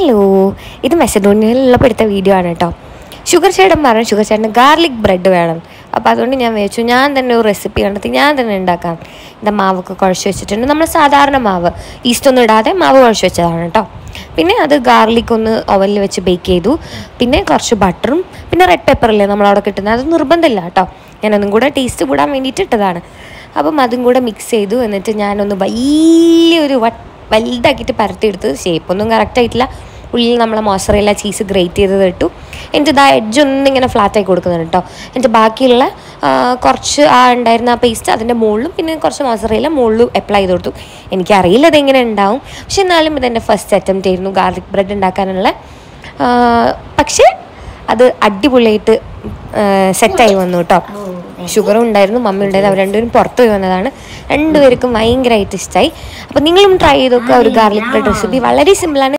Hello, ഇത് മെസഡോണിയയിലുള്ളപ്പോൾ എടുത്ത video ആണ് കേട്ടോ. ഷുഗർ ചേട്ടൻ പറഞ്ഞു ഷുഗർ ചേട്ടന് ഗാർലിക് ബ്രെഡ് വേണം. അപ്പോൾ അതുകൊണ്ട് ഞാൻ വിചാരിച്ചു ഞാൻ തന്നെ ഒരു റെസിപ്പി കണ്ടെത്തി ഞാൻ തന്നെ ഉണ്ടാക്കാം. എൻ്റെ മാവൊക്കെ കുഴച്ച് വെച്ചിട്ടുണ്ട്. നമ്മൾ സാധാരണ മാവ് ഈസ്റ്റൊന്നും ഇടാതെ മാവ് കുഴച്ച് വെച്ചതാണ് കേട്ടോ. പിന്നെ അത് ഗാർലിക് ഒന്ന് ഓവനിൽ വെച്ച് ബേക്ക് ചെയ്തു. പിന്നെ കുറച്ച് ബട്ടറും പിന്നെ റെഡ് പെപ്പറില്ലേ നമ്മളവിടെ കിട്ടുന്നത്, അത് നിർബന്ധമില്ല കേട്ടോ. ഞാനൊന്നും കൂടെ ടേസ്റ്റ് കൂടാൻ വേണ്ടിയിട്ട് ഇട്ടതാണ്. അപ്പം അതും കൂടെ മിക്സ് ചെയ്തു. എന്നിട്ട് ഞാനൊന്ന് വലിയൊരു വലുതാക്കിയിട്ട് പരത്തിയെടുത്ത് ഷേപ്പൊന്നും കറക്റ്റായിട്ടില്ല. ഉള്ളിൽ നമ്മളെ മോസറേല ചീസ് ഗ്രേറ്റ് ചെയ്തത് ഇട്ടു. എന്നിട്ട് ഇതാ എഡ്ജൊന്നും ഇങ്ങനെ ഫ്ലാറ്റായി കൊടുക്കുന്നുണ്ട് കേട്ടോ. എന്നിട്ട് ബാക്കിയുള്ള കുറച്ച് ഉണ്ടായിരുന്ന ആ പേസ്റ്റ് അതിൻ്റെ മുകളിലും പിന്നെ കുറച്ച് മോസറേല മുകളിലും അപ്ലൈ ചെയ്ത് കൊടുത്തു. എനിക്കറിയില്ല അതെങ്ങനെ ഉണ്ടാവും, പക്ഷെ എന്നാലും ഇതെൻ്റെ ഫസ്റ്റ് അറ്റംപ്റ്റ് ആയിരുന്നു ഗാർലിക് ബ്രെഡ് ഉണ്ടാക്കാനുള്ള. പക്ഷേ അത് അടിപൊളിയായിട്ട് സെറ്റായി വന്നു കേട്ടോ. ഷുഗറും ഉണ്ടായിരുന്നു, മമ്മി ഉണ്ടായിരുന്നു. അവർ രണ്ടുപേരും പുറത്ത് പോയി വന്നതാണ്. രണ്ടുപേർക്കും ഭയങ്കരമായിട്ട് ഇഷ്ടമായി. അപ്പോൾ നിങ്ങളും ട്രൈ ചെയ്ത് നോക്കുക. ഒരു ഗാർലിക് ബ്രെഡ് റെസിപ്പി വളരെ സിമ്പിളാണ്.